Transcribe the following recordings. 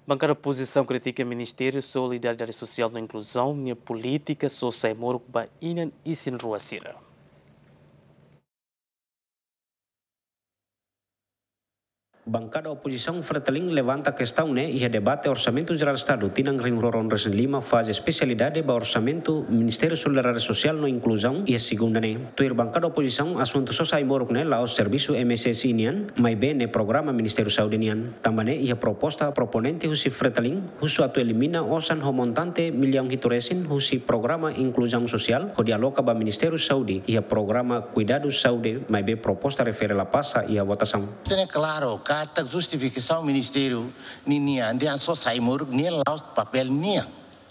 Bancada oposição critica o Ministério Solidariedade Social na Inclusão, minha política, só sai moro ba inan isin ruasira. Bancada oposição Fretilin levanta a questão e a debate orçamento geral do Estado tinang ringroron resen 5 fase especialidade ba orçamento Ministério Solidariedade Social no Inclusão e a segunda tuir bancada oposição assunto sosai moruk lá o serviço MSS inian mai bem programa Ministério Saúde inian tambane e a proposta proponente husi Fretilin husu atu elimina osan homontante milhão hitoresin husi programa Inclusão Social ho dialoga ba Ministério Saúde e a programa Cuidados Saúde mai bem proposta refere la passa e a votação. É claro, kata justificação do Ministério ninia dia só sai muruk nia laus papel nia.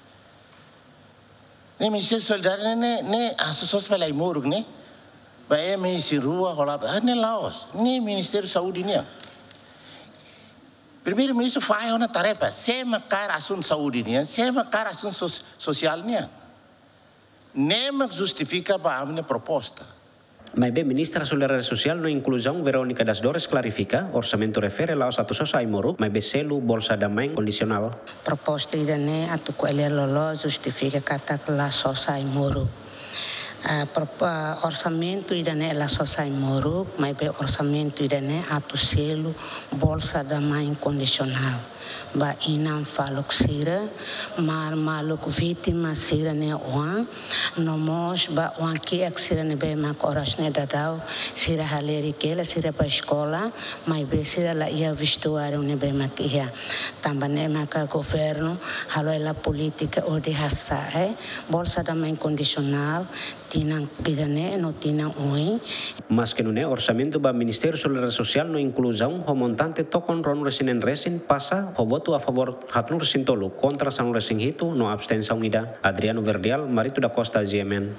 Ne Ministério Solidariedade ne assos pelai muruk ne. Bae me si rua rola ne laos, ne Ministério Saúde nia. Primeiro-ministro faz uma tarefa, sema cara assunto saúde nia, sema cara assunto social nia. Nem justifica para a minha proposta. Mas bem, ministra Solidariedade Social no Inclusão, Verônica das Dores, clarifica, orçamento refere lá aos atos sociais moru, mas bem selo, bolsa da mãe, condicional. Proposta idane atu ele lolo justifica kata la sociais moru. Orçamento idane la sociais moru, mas bem orçamento idane atu selo, bolsa da mãe condicional. Ba inam faluk sira maluk vítima sira ne oan nomos ba oan ki ek sira ne be mak oras ne dadau sira haleri kela sira pa escola mai be sira la ia vestuário ne be mak ia tambane mak governo halo la política o de hassa bolsa da mãe condicional tinang pidane no tinang oi mas que no orçamento ba Ministério Solidariedade Social no Inclusão o montante tokon ron resin passa o voto a favor hatlur sintolo contra San Resin Hito no abstenção ida Adriano Verdial Marito da Costa GMN.